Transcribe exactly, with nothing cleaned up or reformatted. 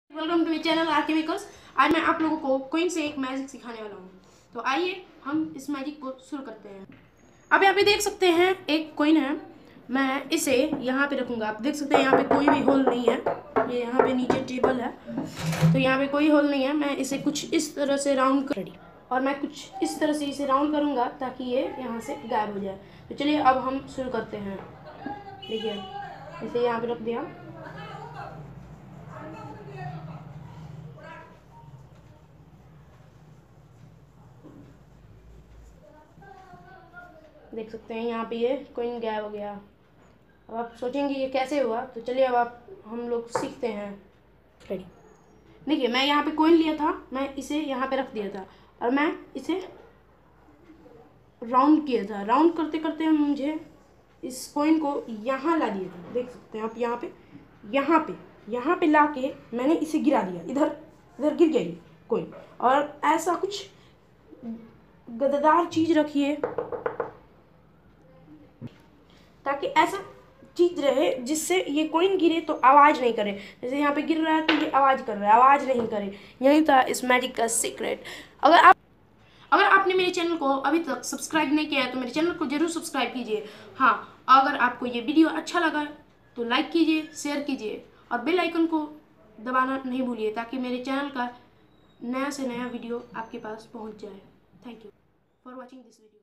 Welcome to channel आर्केमिकल्स। आज मैं आप लोगों को कोइन से एक मैजिक सिखाने वाला हूँ। तो आइए हम इस मैजिक को शुरू करते हैं। अब यहाँ पे देख सकते हैं एक कोइन है। मैं इसे यहाँ पे रखूँगा। आप देख सकते हैं यहाँ पे कोई भी होल नहीं है। ये यहाँ पे नीचे टेबल है, तो यहाँ पे कोई होल नहीं है। मैं इसे कुछ इस तरह से राउंड कर और मैं कुछ इस तरह से इसे राउंड करूँगा ताकि ये यहाँ से गायब हो जाए। तो चलिए अब हम शुरू करते हैं। देखिए इसे यहाँ पे रख दिया। देख सकते हैं यहाँ पे ये कोइन गायब हो गया। अब आप सोचेंगे ये कैसे हुआ, तो चलिए अब आप हम लोग सीखते हैं। रेडी। देखिए मैं यहाँ पे कोइन लिया था, मैं इसे यहाँ पे रख दिया था और मैं इसे राउंड किया था। राउंड करते करते मुझे इस कोइन को यहाँ ला दिया था। देख सकते हैं आप यहाँ पे यहाँ पे यहाँ पे ला के मैंने इसे गिरा दिया। इधर इधर गिर गई कोइन। और ऐसा कुछ गददार चीज़ रखिए ताकि ऐसा चीज रहे जिससे ये कोइन गिरे तो आवाज़ नहीं करे। जैसे यहाँ पे गिर रहा है तो ये आवाज़ कर रहा है, आवाज़ नहीं करे। यही था इस मैजिक का सीक्रेट। अगर आप अगर आपने मेरे चैनल को अभी तक सब्सक्राइब नहीं किया है तो मेरे चैनल को जरूर सब्सक्राइब कीजिए। हाँ, अगर आपको ये वीडियो अच्छा लगा तो लाइक कीजिए, शेयर कीजिए और बेल आइकन को दबाना नहीं भूलिए ताकि मेरे चैनल का नया से नया वीडियो आपके पास पहुँच जाए। Thank you for watching this video.